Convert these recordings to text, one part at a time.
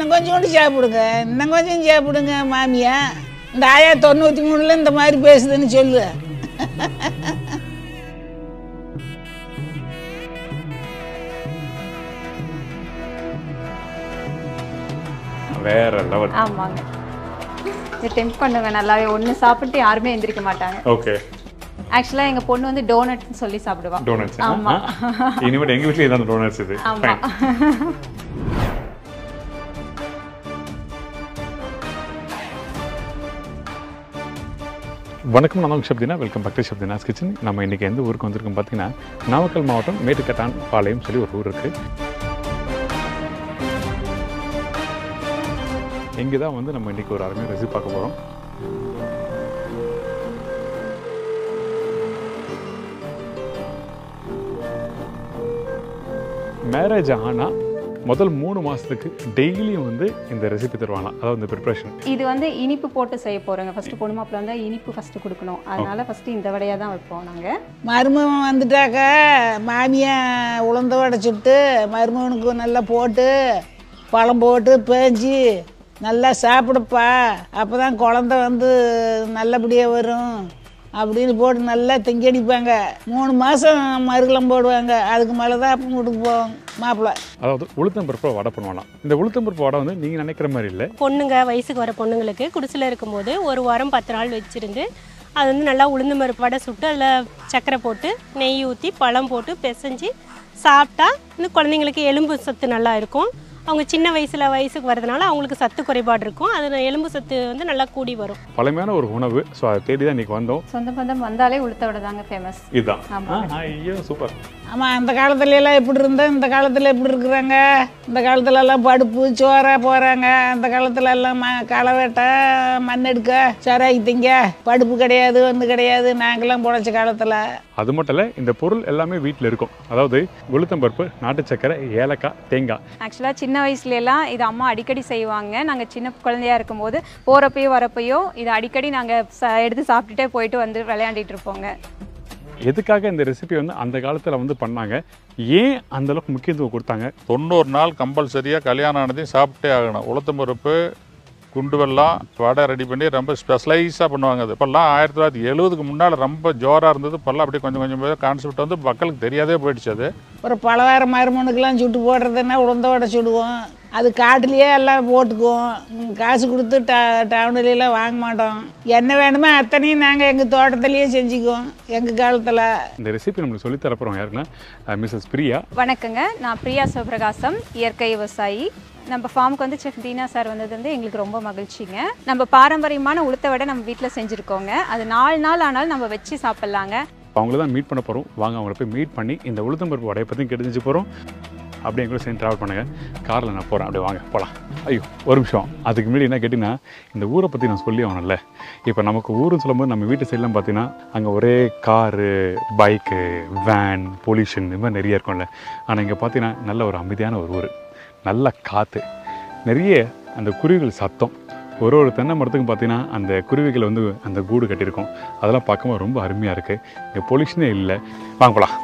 இன்னும் கொஞ்சோண்டு சாப்பிடுங்க, இன்னும் கொஞ்சம் சாப்பிடுங்க மாமியா. இந்த ஆயா 93ல் இந்த மாதிரி பேசுதுன்னு சொல்லு. வேற லெவல். ஆமாங்க, இது டெம்ப் பண்ணுங்க நல்லாவே. ஒன்று சாப்பிட்டு யாருமே எந்திரிக்க மாட்டாங்க. ஓகே. ஆக்சுவலாக எங்கள் பொண்ணு வந்து டோனட்னு சொல்லி சாப்பிடுவா. டோனட்ஸ்? ஆமாம். இனிமேல் எங்கள் வீட்டில் இதான் டோனட்ஸ் இது. ஆமாம். வணக்கம், நான் Shabdina. Welcome back to Shabdina's kitchen. நம்ம இன்றைக்கி எந்த ஊருக்கு வந்திருக்கோம் பார்த்தீங்கன்னா, நாமக்கல் மாவட்டம் மேட்டுக்கட்டான் பாளையம் சொல்லி ஒரு ஊர் இருக்குது. இங்கே தான் வந்து நம்ம இன்றைக்கி ஒரு அருமையாக ரெசிபி பார்க்க போகிறோம். மேரேஜ் ஆனால் முதல் 3 மாதத்துக்கு டெய்லியும் வந்து இந்த ரெசிபி தருவாங்களாம். அதாவது இந்த ப்ரிப்ரேஷன். இது வந்து இனிப்பு போட்டு செய்ய போகிறோங்க. ஃபஸ்ட்டு பொண்ணு மாப்பிள்ள வந்தால் இனிப்பு ஃபஸ்ட்டு கொடுக்கணும். அதனால் ஃபஸ்ட்டு இந்த வடையாக தான் வைப்போம் நாங்கள். மருமகன் வந்துட்டாக்க மாமியா உளுந்த வடை சுட்டு மருமகனுக்கு நல்லா போட்டு பழம் போட்டு பேஞ்சி நல்லா சாப்பிடுப்பா, அப்போ தான் குழந்த வந்து நல்லபடியாக வரும் அப்படின்னு போட்டு நல்லா திங்கடிப்பாங்க. 3 மாதம் மறுகலம் போடுவாங்க. அதுக்கு மேலே தான் அப்போ வீட்டுக்கு போவோம் மாப்பிள்ளை. அதாவது உளுத்தம்பருப்பு வடை பண்ணுவாங்களாம். இந்த உளுத்தம்பருப்பு வடை வந்து நீங்கள் நினைக்கிற மாதிரி இல்லை. பொண்ணுங்க வயசுக்கு வர பொண்ணுங்களுக்கு குடிசில் இருக்கும்போது 1 வாரம் 10 நாள் வச்சுருந்து அது வந்து நல்லா உளுந்து பருப்பு வடை சுட்டு அதில் சர்க்கரை போட்டு நெய் ஊற்றி பழம் போட்டு பிசைஞ்சு சாப்பிட்டா இன்னும் குழந்தைங்களுக்கு எலும்பு சத்து நல்லா இருக்கும். அவங்க சின்ன வயசுக்கு வரதுனால அவங்களுக்கு சத்து குறைபாடு இருக்கும். அது எலும்பு சத்து வந்து நல்லா கூடி வரும். பழமையான ஒரு உணவு. ஸோ அதை தேடி தான் இன்றைக்கி வந்தோம். சொந்த பந்தம் வந்தாலே உளுத்த வடை தாங்க ஃபேமஸ். இதுதான். ஐயோ சூப்பர். ஆமாம், அந்த காலத்துலலாம் எப்படி இருந்தால் இந்த காலத்தில் எப்படி இருக்கிறாங்க. இந்த காலத்துலலாம் படுப்பு சோறாக போகிறாங்க. அந்த காலத்துலலாம் களை வெட்ட மண் எடுக்க சராக்கி திங்க படுப்பு கிடையாது, ஒன்று கிடையாது. நாங்கள்லாம் பொழைச்ச காலத்தில் அது மட்டும் இல்லை, இந்த பொருள் எல்லாமே வீட்டில் இருக்கும். அதாவது உளுத்தம்பருப்பு, நாட்டு சக்கரை, ஏலக்காய், தேங்காய். ஆக்சுவலாக சின்ன வயசுலலாம் இது அம்மா அடிக்கடி செய்வாங்க. நாங்கள் சின்ன குழந்தையாக இருக்கும்போது போகிறப்பையோ வரப்பையோ இது அடிக்கடி நாங்கள் எடுத்து சாப்பிட்டுட்டே போயிட்டு வந்து விளையாண்டிட்டு இருப்போங்க. எதுக்காக இந்த ரெசிபி வந்து அந்த காலத்தில் வந்து பண்ணாங்க, ஏன் அந்தளவுக்கு முக்கியத்துவம் கொடுத்தாங்க? 90 நாள் கம்பல்சரியாக கல்யாணம் ஆனதையும் சாப்பிட்டே ஆகணும். உளுத்தம்பருப்பு, குண்டு வெல்லம் வடை ரெடி பண்ணி ரொம்ப ஸ்பெஷலைஸாக பண்ணுவாங்க. அது இப்போல்லாம் 1970க்கு முன்னால் ரொம்ப ஜோராக இருந்தது. இப்போல்லாம் அப்படியே கொஞ்சம் கொஞ்சம் கான்செப்ட் வந்து மக்களுக்கு தெரியாதே போயிடுச்சு. அது ஒரு பலவார மருமனுக்கெல்லாம் சுட்டு போடுறதுன்னா உளுந்த வடை சுடுவோம். அது காட்டிலேயே எல்லாம் போட்டுக்குவோம். காசு கொடுத்து டவுன்லாம் வாங்க மாட்டோம். என்ன வேணுமோ அத்தனையும் நாங்கள் எங்கள் தோட்டத்துலேயே செஞ்சுக்குவோம் எங்கள் காலத்தில். இந்த ரெசிபி நம்மளுக்கு சொல்லி தரப்போகிறோம் யாருன்னா மிஸ்ஸஸ் பிரியா. வணக்கங்க, நான் பிரியா சிவபிரகாசம், இயற்கை விவசாயி. நம்ம ஃபார்முக்கு வந்து செஃப் தீனா சார் வந்தது வந்து எங்களுக்கு ரொம்ப மகிழ்ச்சிங்க. நம்ம பாரம்பரியமான உளுத்த வடை நம்ம வீட்டில் செஞ்சுருக்கோங்க. அது 4 நாள் ஆனாலும் நம்ம வச்சு சாப்பிட்லாங்க. அவங்கள தான் மீட் பண்ண போகிறோம். வாங்க அவங்கள போய் மீட் பண்ணி இந்த உளுத்தம்பருப்பு வடையை பற்றி தெரிஞ்சு போகிறோம். அப்படியே எங்களை சேர்ந்து ட்ராவல் பண்ணுங்கள். காரில் நான் போகிறேன். அப்படியே வாங்க போகலாம். ஐயோ ஒரு நிமிஷம், அதுக்கு முன்னாடி என்ன கேட்டிங்கன்னா, இந்த ஊரை பற்றி நான் சொல்லி ஆகணும்ல. இப்போ நமக்கு ஊருன்னு சொல்லும்போது நம்ம வீட்டு சைட்லாம் பார்த்தீங்கன்னா அங்கே ஒரே காரு, பைக்கு, வேன், பொல்யூஷன் இது மாதிரி நிறைய இருக்கும்ல. ஆனால் இங்கே பார்த்தீங்கன்னா நல்ல ஒரு அமைதியான ஒரு ஊர், நல்ல காற்று, நிறைய அந்த குருவிகள் சத்தம். ஒரு தென்னை மரத்துக்கும் பார்த்தீங்கன்னா அந்த குருவிகள் வந்து அந்த கூடு கட்டியிருக்கும். அதெல்லாம் பார்க்கும்போது ரொம்ப அருமையாக இருக்குது. இங்கே பொல்யூஷனே இல்லை. வாங்க போகலாம்.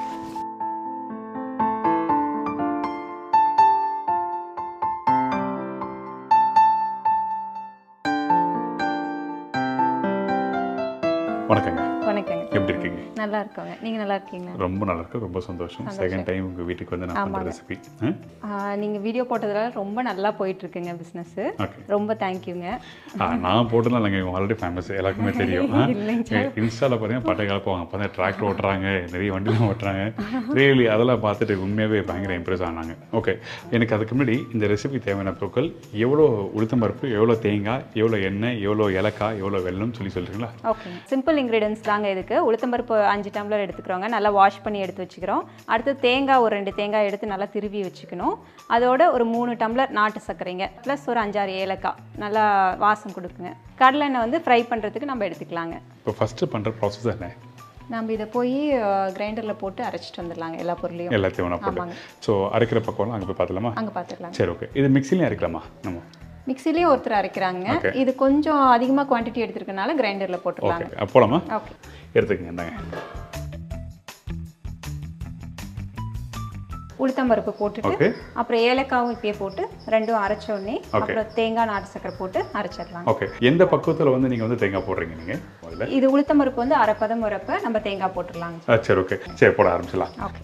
வணக்கங்க. வணக்கங்க. எப்படி இருக்கீங்க? நல்லா இருக்கோங்க. நீங்கள் நல்லா இருக்கீங்களா? ரொம்ப நல்லா இருக்கு. ரொம்ப சந்தோஷம். செகண்ட் டைம் உங்கள் வீட்டுக்கு வந்து நான் பண்ணுற ரெசிபி. நீங்கள் வீடியோ போட்டதுனால ரொம்ப நல்லா போயிட்டுருக்குங்க பிஸ்னஸ்ஸு. ரொம்ப தேங்க்யூங்க. நான் போட்டதுலாம் இல்லைங்க, இவங்க ஆல்ரெடி ஃபேமஸ், எல்லாருக்குமே தெரியும். இன்ஸ்டாவில் பார்த்தீங்கன்னா பட்டை கலப்புவாங்க, அப்போ தான் டிராக்டர் ஓட்டுறாங்க, நிறைய வண்டிலாம் ஓட்டுறாங்க. ரியலி அதெல்லாம் பார்த்துட்டு உண்மையாகவே பயங்கர இம்ப்ரெஸ் ஆனாங்க. ஓகே, எனக்கு அதுக்கு முன்னாடி இந்த ரெசிபி தேவையான பொருட்கள், எவ்வளோ உளுத்தம்பருப்பு, எவ்வளோ தேங்காய், எவ்வளோ எண்ணெய், எவ்வளோ ஏலக்காய், எவ்வளோ வெல்லம் சொல்கிறீங்களா? ஓகே, சிம்பிள் இன்க்ரீடியன்ஸ் தாங்க இதுக்கு. உளுத்தம்பருப்பு 5 டம்ளர் எடுத்துக்கிறோங்க, நல்லா வாஷ் பண்ணி எடுத்து வச்சுக்கிறோம். அடுத்து தேங்காய் ஒரு 2 தேங்காய் எடுத்து நல்லா திருவி வச்சுக்கணும். அதோட ஒரு 3 டம்ளர் நாட்டு சர்க்கரைங்க, ப்ளஸ் ஒரு 5-6 ஏலக்காய் நல்லா வாசம் கொடுக்குங்க. கடலெண்ணெய் வந்து ஃப்ரை பண்ணுறதுக்கு நம்ம எடுத்துக்கலாங்க. இப்போ ஃபஸ்ட்டு பண்ணுற ப்ராசஸ் என்ன? நம்ம இதை போய் கிரைண்டரில் போட்டு அரைச்சிட்டு வந்துடலாங்க. எல்லா பொருளையும் எல்லாத்தையும் ஒன்றா போட்டு. ஸோ அரைக்கிற பக்கம்லாம் அங்கே போய் பார்த்துலாமா? அங்கே பார்த்துக்கலாம். சரி, ஓகே. இது மிக்சிலையும் அரைக்கலாமா? நம்ம மிக்சிலையும் ஒருத்தர் அரைக்கிறாங்க. இது கொஞ்சம் அதிகமாக குவான்டிட்டி எடுத்துருக்கனால கிரைண்டரில் போட்டுக்கலாங்க. போலாமா? ஓகே, எடுத்துக்கங்க. இந்தாங்க உளுத்தம்பருப்பு போட்டுட்டு அப்புறம் ஏலக்காவும் இப்பயே போட்டு ரெண்டும் அரைச்ச உடனே அப்புறம் தேங்காய் நாட்டு சக்கரை போட்டு அரைச்சிடலாம். ஓகே. எந்த பக்குவத்தில் வந்து நீங்கள் வந்து தேங்காய் போடுறீங்க நீங்கள்? இது உளுத்தம்பருப்பு வந்து அரைப்பதம் வரப்ப நம்ம தேங்காய் போட்டுடலாம். சரி ஓகே. சரி போட ஆரம்பிச்சிடலாம். ஓகே.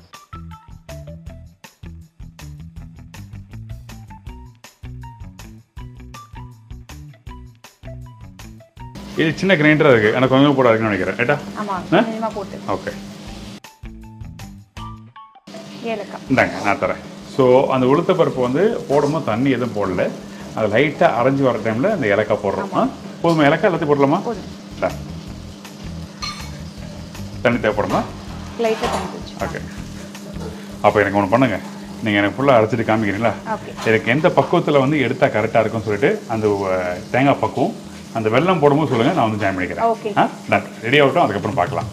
இது சின்ன கிரைண்டராக இருக்குது, எனக்கு கொஞ்சம் போட இருக்குன்னு நினைக்கிறேன். ரைட்டா? ஆமாம், கொஞ்சமாக போட்டு. ஓகே. ஏலக்காய் இந்தாங்க நான் தரேன். ஸோ அந்த உளுத்த பருப்பு வந்து போடும்போது தண்ணி எதுவும் போடல, அது லைட்டாக அரைஞ்சி வர டைமில் இந்த ஏலக்காய் போடுறோம். போதுமா ஏலக்காய் எல்லாத்தையும் போடலாமா? தண்ணி தேவைப்படுமா? லைட்டாக தண்ணி. ஓகே. அப்போ எனக்கு ஒன்று பண்ணுங்க, நீங்கள் எனக்கு ஃபுல்லாக அரைச்சிட்டு காமிக்கிறீங்களா? எனக்கு எந்த பக்குவத்தில் வந்து எடுத்தால் கரெக்டாக இருக்கும்னு சொல்லிட்டு அந்த தேங்காய் பக்குவம் அந்த வெல்லம் போடும்போது சொல்லுங்கள், நான் வந்து ஜாயின் பண்ணிக்கிறேன். ரெடி ஆகட்டும், அதுக்கப்புறம் பார்க்கலாம்.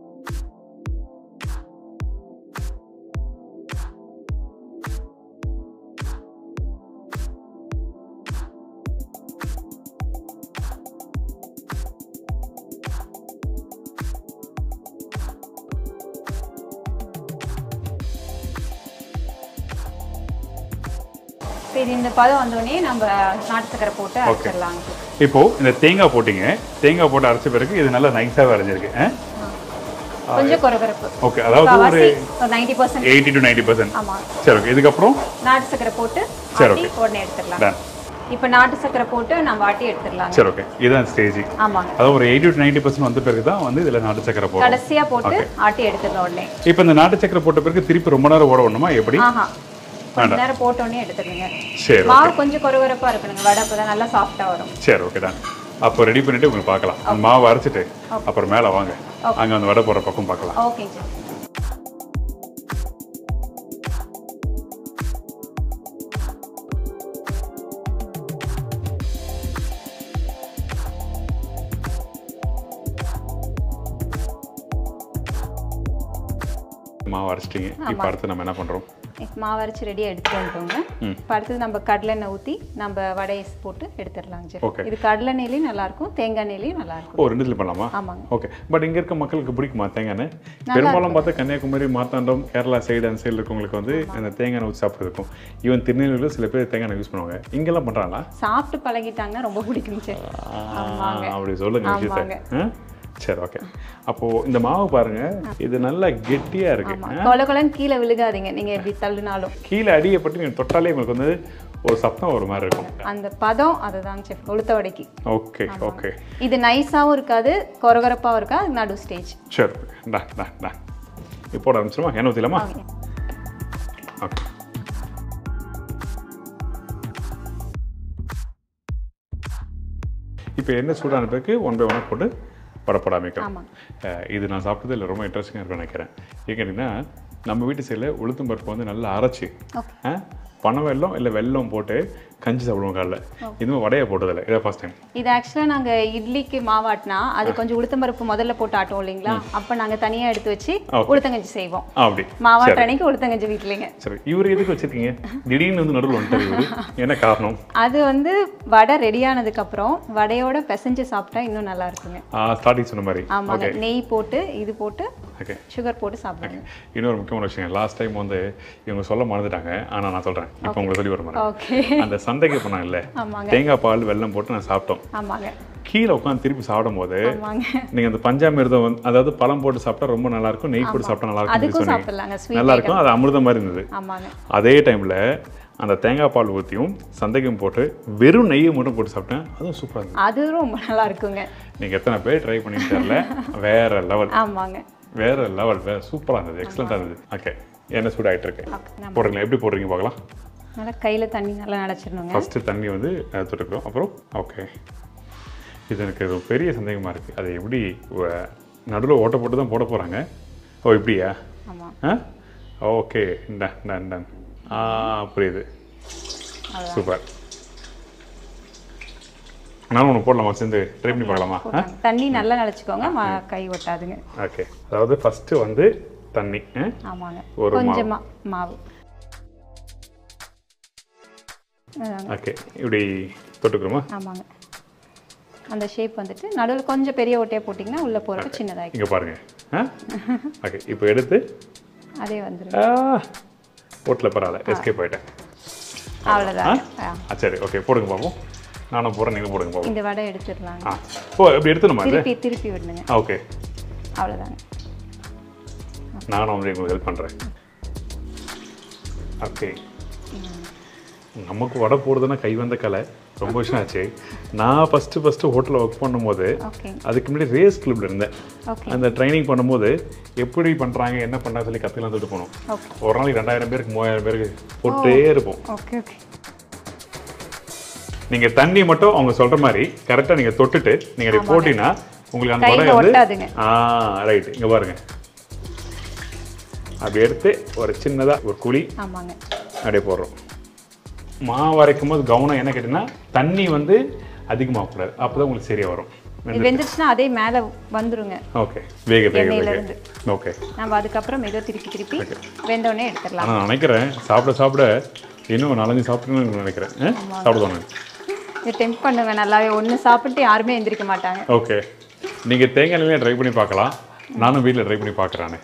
சரி, இந்த பதம் வந்தோடனே நம்ம நாட்டு சக்கரை போட்டு அரைச்சிடலாம். இப்போ இந்த தேங்காய் போட்டிங்க, தேங்காய் போட்டு அரைச்ச பிறகு இது நல்லா நைஸாகவே அரைஞ்சிருக்கு. கொஞ்சம் கொரகரப்பு. ஓகே, அதாவது ஒரு 90%, 80 to 90%. ஆமாம். சரி ஓகே. இதுக்கப்புறம் நாட்டு சக்கரை போட்டு ஆட்டி உடனே எடுத்துடலாம். இப்போ நாட்டு சக்கரை போட்டு நம்ம ஆட்டி எடுத்துடலாம். சரி ஓகே. இதுதான் ஸ்டேஜ். ஆமாங்க. அதாவது ஒரு 80 to 90% வந்த பிறகு தான் வந்து இதில் நாட்டு சக்கரை போடும். கடைசியாக போட்டு ஆட்டி எடுத்துடலாம் உடனே. இப்போ இந்த நாட்டு சக்கரை போட்ட பிறகு திருப்பி ரொம்ப நேரம் ஓட வேணுமா எப்படி? கொஞ்ச நேரம் போட்டோன்னே எடுத்துக்கங்க. சரி. மாவு கொஞ்சம் கொரகரப்பாக இருக்கணுங்க, வடை அப்பதான் நல்லா சாஃப்டாக வரும். சரி ஓகே தான். அப்போ ரெடி பண்ணிட்டு உங்களுக்கு பார்க்கலாம். அந்த மாவு அரைச்சிட்டு அப்புறம் மேலே வாங்க, அங்கே அந்த வடை போடுற பக்கம் பார்க்கலாம். Okay sir. மாவு அரைச்சிட்டிங்க, இப்போ அடுத்து நம்ம என்ன பண்ணுறோம்? மாவு அரைச்சி ரெடியாக எடுத்துட்டு வந்துட்டோங்க. இப்போ அடுத்தது நம்ம கடலெண்ணெய் ஊற்றி நம்ம வடையை போட்டு எடுத்துடலாம் சார். இது கடலெண்ணெயிலையும் நல்லாயிருக்கும், தேங்காய் எண்ணெயிலையும் நல்லாயிருக்கும். ரெண்டுல பண்ணலாமா? ஆமாங்க. ஓகே. பட் இங்கே இருக்க மக்களுக்கு பிடிக்குமா தேங்காய் எண்ணெய்? பெரும்பாலும் பார்த்தா கன்னியாகுமரி, மார்த்தாண்டம், கேரளா சைடு அந்த சைடில் இருக்கவங்களுக்கு வந்து அந்த தேங்காய் எண்ணெய் ஊற்றி சாப்பிட்ருக்கும். ஈவன் திருநெல்வேலியில் சில பேர் தேங்காய் எண்ணெய் யூஸ் பண்ணுவாங்க. இங்கெல்லாம் பண்ணுறாங்களா? சாப்பிட்டு பழகிட்டாங்கன்னா ரொம்ப பிடிக்கும் சார். அப்படி சொல்லுங்க விஷயத்தை. சரி ஓகே. அப்போது இந்த மாவு பாருங்கள், இது நல்லா கெட்டியாக இருக்குது. கொலகொலன்னு கீழே விழுகாதீங்க, நீங்கள் எப்படி தள்ளுனாலும். கீழே அடியப்பட்டு நீங்கள் தொட்டாலே உங்களுக்கு வந்து ஒரு சத்தம் ஒரு மாதிரி இருக்கும். அந்த பதம் அதுதான் செஃப் உளுத்த வடைக்கு. Okay okay. இது நைஸாகவும் இருக்காது, கொரகொரப்பாகவும் இருக்காது, நடு ஸ்டேஜ். சரி இப்போ போட ஆரம்பிச்சிருமா? எண்ணெய் ஊற்றிலாமா? ஓகே. இப்போ எண்ணெய் சூடான பிறகு 1 by 1 போட்டு படப்பட ஆரம்பிக்கிறோம். இது நான் சாப்பிட்டது இல்லை, ரொம்ப இன்ட்ரெஸ்டிங்காக இருக்குன்னு நினைக்கிறேன். ஏன் கேட்டிங்கன்னா, நம்ம வீட்டு சைடில் உளுத்தம் பருப்பு வந்து நல்லா அரைச்சி பனை வெல்லம் இல்லை வெல்லம் போட்டு கஞ்சி சாப்பிடுவோம் காலைல. இதுவும் வடையை போட்டதில்லை, இதான் ஃபர்ஸ்ட் டைம். இது ஆக்சுவலாக நாங்கள் இட்லிக்கு மாவாட்டினா அது கொஞ்சம் உளுத்தம்பருப்பு முதல்ல போட்டு ஆட்டுவோம் இல்லைங்களா, அப்போ நாங்கள் தனியாக எடுத்து வச்சு உளுத்தங்கஞ்சி செய்வோம். அப்படி மாவாட்ட அன்னைக்கு உளுத்தங்கஞ்சி வீட்டிலேங்க. சரி, இவர் எதுக்கு வச்சிருக்கீங்க திடீர்னு வந்து நடுவில் வந்துட்டு? என்ன காரணம்? அது வந்து வடை ரெடியானதுக்கப்புறம் வடையோட பிசைஞ்சு சாப்பிட்டா இன்னும் நல்லா இருக்குங்க. ஸ்டார்டிங் சொன்ன மாதிரி. ஆமாங்க, நெய் போட்டு இது போட்டு சுகர் போட்டு சாப்பிடுங்க. இன்னொரு முக்கியமான விஷயம், லாஸ்ட் டைம் வந்து இவங்க சொல்ல மறந்துட்டாங்க, ஆனால் நான் சொல்கிறேன், இப்போ உங்களுக்கு சொல்லி வர மாதிரி. அந்த சந்தைக்கு போனாங்கல்ல, தேங்காய் பால் வெல்லம் போட்டு நான் சாப்பிட்டோம். கீழே உட்காந்து திருப்பி சாப்பிடும் போது நீங்க அந்த பஞ்சாமிர்தம் அதாவது பழம் போட்டு சாப்பிட்டா ரொம்ப நல்லா இருக்கும், நெய் போட்டு சாப்பிட்டா நல்லா இருக்கும், நல்லா இருக்கும், அது அமிர்தம் மாதிரி இருந்தது. அதே டைம்ல அந்த தேங்காய் பால் ஊற்றியும் சந்தைக்கும் போட்டு வெறும் நெய்யை மட்டும் போட்டு சாப்பிட்டேன், அதுவும் சூப்பராக இருந்தது. அது ரொம்ப நல்லா இருக்குங்க. நீங்க எத்தனை பேர் ட்ரை பண்ணிட்டு தெரியல, வேற லெவல். ஆமாங்க, வேற லெவல், வேற சூப்பராக இருந்தது, எக்ஸலண்டாக இருந்தது. ஓகே, என்ன சூடாகிட்டு இருக்கு போடுறீங்களா? எப்படி போடுறீங்க பார்க்கலாம். நல்லா கையில் தண்ணி நல்லா நினச்சிடணுங்க. ஃபஸ்ட்டு தண்ணி வந்து தொட்டுக்கிறோம், அப்புறம் ஓகே. இது எனக்கு ஒரு பெரிய சந்தேகமாக இருக்குது, அது எப்படி நடுவில் ஓட்ட போட்டு தான் போட போகிறாங்க? ஓ இப்படியா? ஆமாம். ஓகே, டன் புரியுது, சூப்பர். நானும் ஒன்று போடலாமா? சேர்ந்து ட்ரை பண்ணி பார்க்கலாமா? தண்ணி நல்லா நினச்சிக்கோங்க, கை ஒட்டாதுங்க. ஓகே, அதாவது ஃபஸ்ட்டு வந்து தண்ணி. ஆமாங்க, ஒரு கொஞ்சமாக மாவு. ஓகே, இப்படி தொட்டுக்கிறோமா? ஆமாங்க, அந்த ஷேப் வந்துட்டு நடுவில் கொஞ்சம் பெரிய ஓட்டையாக போட்டிங்கன்னா உள்ளே போகிறதுக்கு சின்னதாக. இங்கே பாருங்கள். ஓகே, இப்போ எடுத்து அதே வந்துடும். ஹோட்டலில் பரவாயில்ல எஸ்கேப் ஆகிட்டேன். அவ்வளோதான். சரி ஓகே போடுங்க பார்ப்போம். நானும் போகிறேன், நீங்கள் போடுங்க பார்ப்போம். இந்த வடை எடுத்துடலாம். இப்படி எடுத்துணுமா இது? திருப்பி விடுங்க. ஓகே அவ்வளோதாங்க. நானும் வந்து உங்களுக்கு ஹெல்ப் பண்ணுறேன். ஓகே நமக்கு வடை போடுறதுன்னா கை வந்த கலை, ரொம்ப வருஷம் ஆச்சு. நான் ஃபஸ்ட்டு ஹோட்டலில் ஒர்க் பண்ணும்போது அதுக்கு முன்னாடி ரேஸ் கிளப்பில் இருந்தேன். அந்த ட்ரைனிங் பண்ணும்போது எப்படி பண்ணுறாங்க என்ன பண்ணுறாங்க சொல்லி கற்றுக்கலாம் சொல்லிட்டு போனோம். ஒரு நாளைக்கு 2000 பேருக்கு 3000 பேருக்கு போட்டே இருப்போம். நீங்கள் தண்ணி மட்டும் அவங்க சொல்கிற மாதிரி கரெக்டாக நீங்கள் தொட்டுட்டு நீங்கள் அப்படி போட்டிங்கன்னா உங்களுக்கு அந்த வடை வந்து ரைட் இங்கே பாருங்கள். அப்படி எடுத்து ஒரு சின்னதாக ஒரு குழி அப்படியே போடுறோம். மாவு அரைக்கும் போது கவனம் என்ன கேட்டீங்கன்னா தண்ணி வந்து அதிகமாகக்கூடாது, அப்போ தான் உங்களுக்கு சரியாக வரும். வெந்துச்சுன்னா அதே மேலே வந்துருங்க. ஓகே வேக ஓகே நம்ம அதுக்கப்புறம் ஏதோ திருப்பி வெந்தோடனே எடுத்துடலாம். நான் நினைக்கிறேன் சாப்பிட இன்னும் 4-5 சாப்பிடணும்னு நினைக்கிறேன். சாப்பிடுவாங்க இது டெம்ப் பண்ணுங்க நல்லாவே. ஒன்று சாப்பிட்டு யாருமே எந்திரிக்க மாட்டாங்க. ஓகே நீங்கள் தேங்காய் எண்ணெயிலே ட்ரை பண்ணி பார்க்கலாம். நானும் வீட்டில் ட்ரை பண்ணி பார்க்குறானே.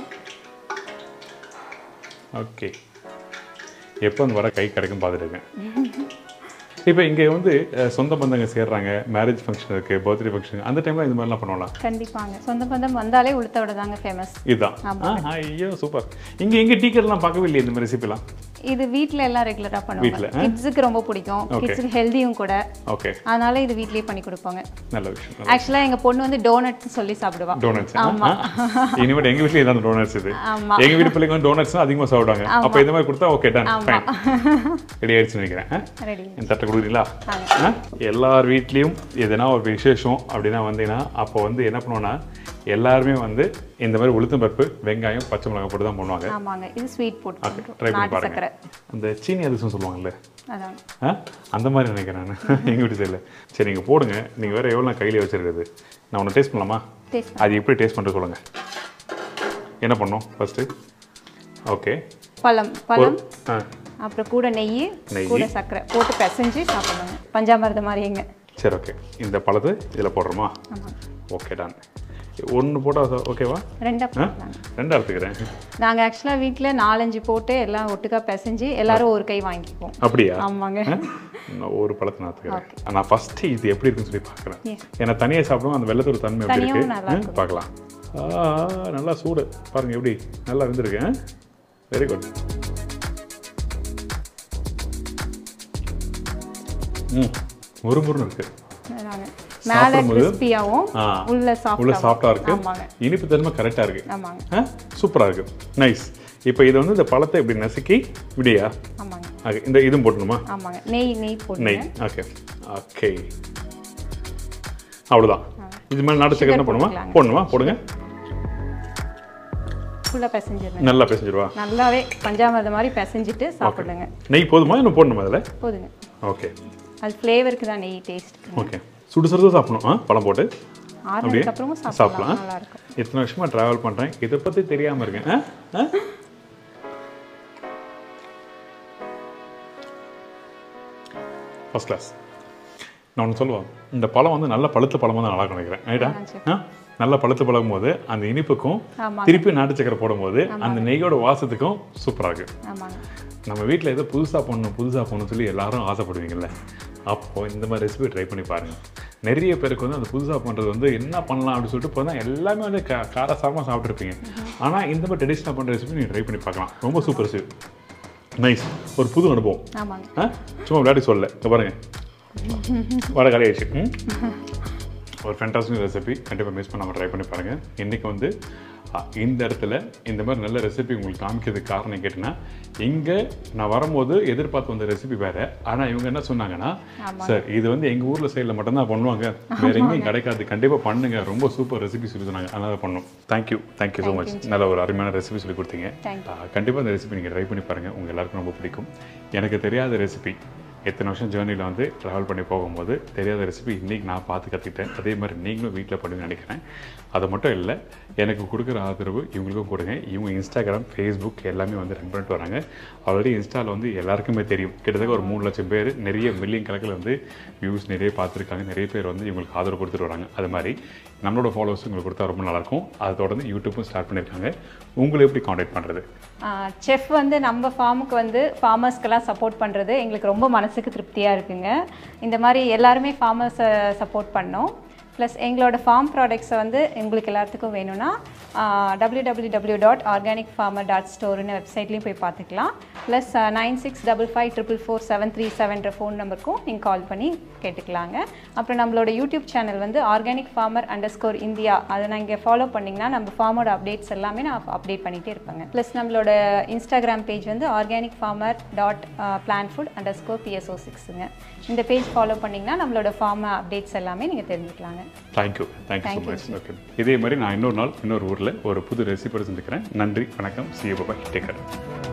ஓகே எப்போ வந்து வர கை கிடைக்கும் பார்த்துருக்கேன். இப்போ இங்கே வந்து சொந்த பந்தங்க சேர்றாங்க, மேரேஜ் ஃபங்க்ஷன் இருக்குது, பர்த்டே ஃபங்க்ஷன், அந்த டைமில் இந்த மாதிரிலாம் பண்ணுவாங்களா? கண்டிப்பாங்க. சொந்த பந்தம் வந்தாலே உளுத்த வடை தாங்க ஃபேமஸ். இதுதான். ஐயோ சூப்பர். இங்கே டீ கடைலாம் பார்க்கவே இல்லையே இந்த மாதிரி ரெசிபிலாம். இது வீட்டில் எல்லாம் ரெகுலராக பண்ணுவாங்க. கிட்ஸுக்கு ரொம்ப பிடிக்கும், கிட்ஸுக்கு ஹெல்தியும் கூட. ஓகே அதனால இது வீட்லேயே பண்ணி கொடுப்பாங்க. நல்ல விஷயம். ஆக்சுவலாக எங்கள் பொண்ணு வந்து டோனட் சொல்லி சாப்பிடுவா. டோனட்ஸ்? ஆமாம். இனிமேல் எங்கள் வீட்லேயே தான் டோனட்ஸ். இது எங்கள் வீட்டு பிள்ளைங்க வந்து டோனட்ஸ் தான் அதிகமாக சாப்பிடுவாங்க. அப்போ இந்த மாதிரி கொடுத்தா ஓகே டன் ஃபைன். ரெடி ஆயிடுச்சுன்னு நினைக்கிறேன். என் தட்டை கொடுக்குறீங்களா? எல்லார் வீட்லேயும் எதனா ஒரு விசேஷம் அப்படின்னா வந்தீங்கன்னா அப்போ வந்து என்ன பண்ணுவோன்னா எல்லாருமே வந்து இந்த மாதிரி உளுத்தம் பருப்பு, வெங்காயம், பச்சை மிளகாய் போட்டு தான் பண்ணுவாங்க. ஆமாங்க. இது ஸ்வீட் போட்டு ட்ரை பண்ணி பாருங்க. அந்த சீனி அதிர்சம் சொல்லுவாங்கல்ல, அந்த மாதிரி நினைக்கிறேன் நான் எங்கள் வீட்டு சைடில். சரி நீங்கள் போடுங்க. நீங்கள் வேறு எவ்வளோ கையிலே வச்சுருக்குது. நான் ஒன்று டேஸ்ட் பண்ணலாமா? அது எப்படி டேஸ்ட் பண்ணுறது சொல்லுங்கள். என்ன பண்ணோம் ஃபஸ்ட்டு? ஓகே பழம் அப்புறம் கூட நெய் கூட சர்க்கரை போட்டு பிசைஞ்சு சாப்பிடுவாங்க. பஞ்சாமிர்தம் மாதிரிங்க. சரி ஓகே இந்த பழத்தை இதில் போடுறோமா? Okay Don. ஒன்று போட்டால் ஓகேவா? ரெண்டா எடுத்துக்கிறேன். நாங்கள் ஆக்சுவலாக வீட்டில் 4-5 போட்டு எல்லாம் ஒட்டுக்கா பிசைஞ்சு எல்லாரும் ஒரு கை வாங்கிக்குவோம். அப்படியா? ஆமாங்க. ஒரு பழத்தை நான் எடுத்துக்கிறேன். நான் ஃபஸ்ட்டு இது எப்படி இருக்குன்னு சொல்லி பார்க்குறேன். ஏன்னா தனியாக சாப்பிடுவோம், அந்த வெள்ளத்தோட தன்மை எப்படி இருக்கு பார்க்கலாம். நல்லா சூடு பாருங்கள், எப்படி நல்லா இருந்திருக்கேன். Very good. முறுமுறுன்னு இருக்கு. மேலே கிறிஸ்பியாவும் உள்ள சாஃப்டா இருக்கு. இனிப்பு தன்மை கரெக்டா இருக்கு. சூப்பரா இருக்கு. நைஸ். இப்போ இது வந்து இந்த பழத்தை இப்படி நசுக்கி விடியா? ஆமாங்க. இந்த இதுவும் போடணுமா? ஆமாங்க. நெய் போடுங்க. நெய். ஓகே ஓகே அவ்வளோதான். இது மேலே நாட்டு சக்கரை போடணுமா? போடுங்க. ஃபுல்லாக பிசைஞ்சிருங்க. நல்லா பிசைஞ்சிருவா? நல்லாவே பஞ்சாமிர்தம் மாதிரி பிசைஞ்சிட்டு சாப்பிடுங்க. நெய் போதுமா இன்னும் போடணுமா அதில்? போதுங்க. ஓகே அது ஃப்ளேவருக்கு தான் நெய் டேஸ்ட். ஓகே சுடு சாப்பிடணும். பழம் போட்டு அப்படியே சாப்பிடலாம். நல்லா இருக்கும். இத்தனை வருஷமாக ட்ராவல் பண்ணுறேன், இதை பற்றி தெரியாமல் இருக்கேன். First class. நான் ஒன்று சொல்லுவேன், இந்த பழம் வந்து நல்ல பழுத்த பழமாக தான் நல்லா நினைக்கிறேன். ரைட்டா? நல்லா பழுத்து பழகும் போது அந்த இனிப்புக்கும் திருப்பி நாட்டு சக்கரை போடும்போது அந்த நெய்யோட வாசத்துக்கும் சூப்பராக இருக்குது. நம்ம வீட்டில் ஏதோ புதுசாக போடணும்னு சொல்லி எல்லாரும் ஆசைப்படுவீங்கள்ல, அப்போது இந்த மாதிரி ரெசிபி ட்ரை பண்ணி பாருங்கள். நிறைய பேருக்கு வந்து அந்த புதுசாக பண்ணுறது வந்து என்ன பண்ணலாம் அப்படின்னு சொல்லிட்டு இப்போ தான் எல்லாமே வந்து காரசாரமாக சாப்பிட்ருப்பீங்க. ஆனால் இந்த மாதிரி ட்ரெடிஷ்னலாக பண்ணுற ரெசிபி நீங்கள் ட்ரை பண்ணி பார்க்கலாம். ரொம்ப சூப்பர் ரெசிபி. நைஸ். ஒரு புது அனுபவம். சும்மா விளையாடி சொல்லலை. இங்கே பாருங்கள் வடை காலி ஆயிடுச்சு. ஒரு ஃபேண்டாஸ்டிக் ரெசிபி கண்டிப்பாக மிஸ் பண்ணாமல் ட்ரை பண்ணி பாருங்கள். இன்றைக்கி வந்து இந்த இடத்துல இந்த மாதிரி நல்ல ரெசிபி உங்களுக்கு காமிக்கிறதுக்கு காரணம் கேட்டிங்கன்னா, இங்கே நான் வரும்போது எதிர்பார்த்து வந்த ரெசிபி வேறு. ஆனால் இவங்க என்ன சொன்னாங்கன்னா, சார் இது வந்து எங்கள் ஊரில் சைடில் மட்டும்தான் பண்ணுவாங்க, வேறு எங்கேயும் கிடைக்காது, கண்டிப்பாக பண்ணுங்கள், ரொம்ப சூப்பர் ரெசிபி சொல்லி சொன்னாங்க. அதனால் பண்ணோம். Thank you so much. நல்ல ஒரு அருமையான ரெசிபி சொல்லி கொடுத்தீங்க. கண்டிப்பாக இந்த ரெசிபி நீங்கள் ட்ரை பண்ணி பாருங்கள், உங்கள் எல்லாருக்கும் ரொம்ப பிடிக்கும். எனக்கு தெரியாத ரெசிபி எத்தனை வருஷம் ஜேர்னியில் வந்து ட்ராவல் பண்ணி போகும்போது தெரியாத ரெசிபி இன்றைக்கி நான் பார்த்து கற்றுக்கிட்டேன். அதே மாதிரி நீங்களும் வீட்டில் பண்ணுன்னு நினைக்கிறேன். அது மட்டும் இல்லை, எனக்கு கொடுக்குற ஆதரவு இவங்களுக்கும் கொடுங்க. இவங்க இன்ஸ்டாகிராம், ஃபேஸ்புக் எல்லாமே வந்து ரன் பண்ணிட்டு வராங்க. ஆல்ரெடி இன்ஸ்டாவில் வந்து எல்லாருக்குமே தெரியும், கிட்டத்தட்ட ஒரு 3 லட்சம் பேர், நிறைய மில்லியன் கணக்கில் வந்து வியூஸ் நிறைய பார்த்துருக்காங்க. நிறைய பேர் வந்து இவங்களுக்கு ஆதரவு கொடுத்துட்டு வராங்க. அது மாதிரி நம்மளோட ஃபாலோவர்ஸ் உங்களுக்கு கொடுத்தா ரொம்ப நல்லாயிருக்கும். அதை தொடர்ந்து யூடியூப்பும் ஸ்டார்ட் பண்ணியிருக்காங்க. உங்களை எப்படி காண்டாக்ட் பண்ணுறது? செஃப் வந்து நம்ம ஃபார்முக்கு வந்து ஃபார்மர்ஸ்க்கெல்லாம் சப்போர்ட் பண்ணுறது எங்களுக்கு ரொம்ப மனசுக்கு திருப்தியாக இருக்குங்க. இந்த மாதிரி எல்லாருமே ஃபார்மர்ஸை சப்போர்ட் பண்ணோம். ப்ளஸ் எங்களோட ஃபார்ம் ப்ராடக்ட்ஸை வந்து உங்களுக்கு எல்லாத்துக்கும் வேணும்னா www.organicfarmer.store வெப்சைட்லேயும் போய் பார்த்துக்கலாம். ப்ளஸ் 9655444737 ஃபோன் நம்பருக்கும் நீங்கள் கால் பண்ணி கேட்டுக்கலாங்க. அப்புறம் நம்மளோட யூடியூப் சேனல் வந்து organicfarmer_India, அதை நீங்கள் ஃபாலோ பண்ணிங்கன்னா நம்ம ஃபார்மோட அப்டேட்ஸ் எல்லாமே நான் அப்டேட் பண்ணிகிட்டே இருப்பேங்க. ப்ளஸ் நம்மளோட இன்ஸ்டாகிராம் பேஜ் வந்து organicfarmer.planfood_PSO6ங்க. இந்த பேஜ் ஃபாலோ பண்ணிங்கன்னா நம்மளோட ஃபார்ம் அப்டேட்ஸ் எல்லாமே நீங்கள் தெரிஞ்சுக்கலாங்க. Thank you so much. ஓகே, இதே மாதிரி நான் இன்னொரு நாள் இன்னொரு ஊரில் ஒரு புது ரெசிபி சந்திக்கிறேன். நன்றி, வணக்கம், see you, bye, take care.